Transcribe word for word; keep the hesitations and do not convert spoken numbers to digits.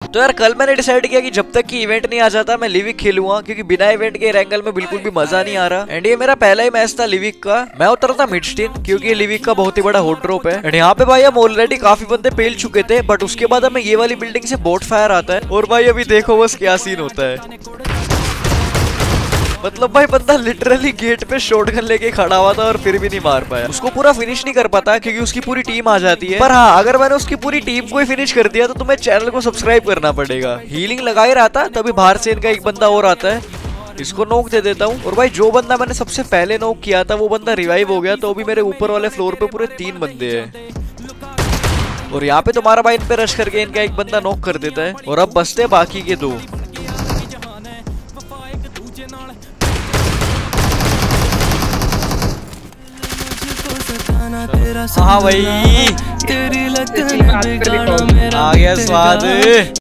तो यार कल मैंने डिसाइड किया कि जब तक कि इवेंट नहीं आ जाता मैं लिविक खेलूंगा, क्योंकि बिना इवेंट के रैंगल में बिल्कुल भी मजा नहीं आ रहा। एंड ये मेरा पहला ही मैच था लिविक का। मैं उतरता मिडस्टीन क्योंकि ये लिविक का बहुत ही बड़ा हॉट ड्रॉप है। एंड यहाँ पे भाई हम ऑलरेडी काफी बंदे पेल चुके थे, बट उसके बाद हमें ये वाली बिल्डिंग से बोट फायर आता है। और भाई अभी देखो बस क्या सीन होता है। मतलब भाई बंदा लिटरली गेट पे शॉटगन लेके खड़ा हुआ था और फिर भी नहीं मार पाया। उसको पूरा फिनिश नहीं कर पाता क्योंकि उसकी पूरी टीम आ जाती है। पर हाँ, अगर मैंने उसकी पूरी टीम को ही फिनिश कर दिया तो तुम्हें चैनल को सब्सक्राइब करना पड़ेगा। हीलिंग लगा ही रहा था तभी बाहर से इनका एक बंदा और आता है, इसको नॉक दे देता हूँ। और भाई जो बंदा मैंने सबसे पहले नॉक किया था वो बंदा रिवाइव हो गया, तो अभी मेरे ऊपर वाले फ्लोर पे पूरे तीन बंदे हैं। और यहाँ पे तुम्हारा भाई इन पे रश करके इनका एक बंदा नॉक कर देता है और अब बचते बाकी के दो। हाँ भाई, तेरी लगन आ गया स्वाद।